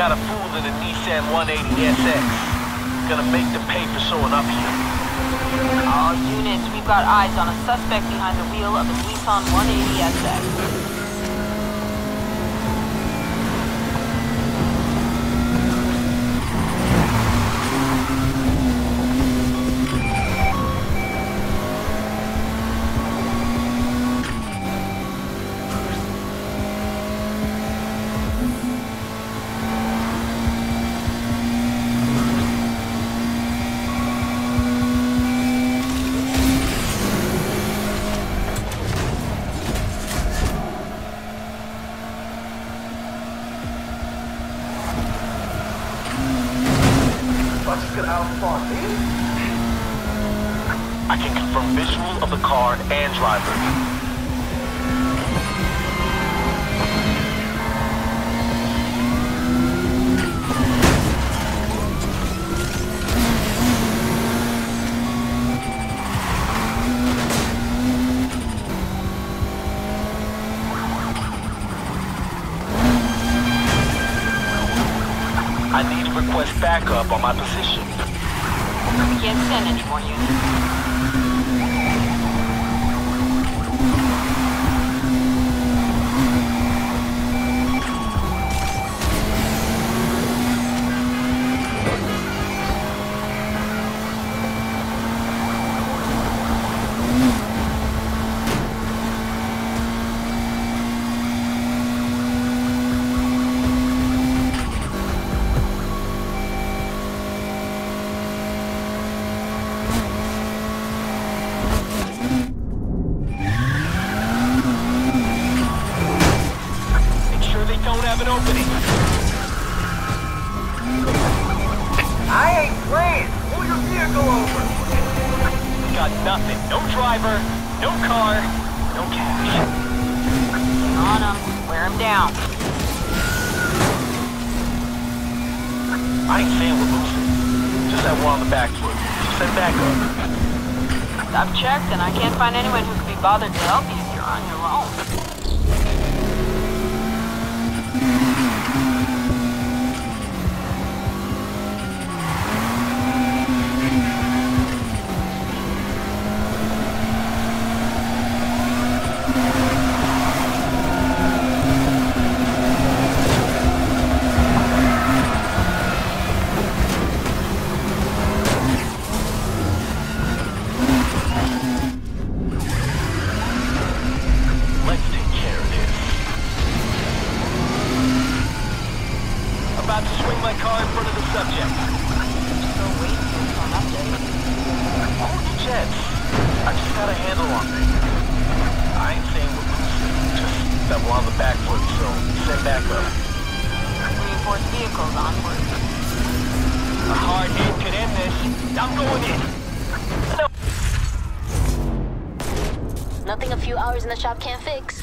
got a fool in a Nissan 180SX. Gonna make them pay for showing up here. All units, we've got eyes on a suspect behind the wheel of a Nissan 180SX. I can confirm visual of the car and driver. I need to request backup on my position. We can't send any more units. An opening. I ain't playing. Pull your vehicle over. Got nothing. No driver, no car, no cash. Get on him. Wear him down. I ain't saying we're losing. Just that one on the back foot. Send back up. I've checked and I can't find anyone who could be bothered to help you if you're on your own. Reinforced vehicles onward. A hard hit could end this. I'm going in. No. Nothing a few hours in the shop can't fix.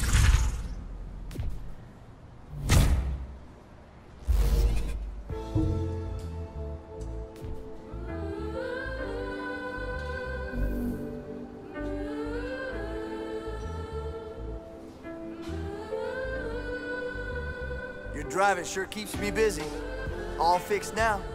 Your driving sure keeps me busy. All fixed now.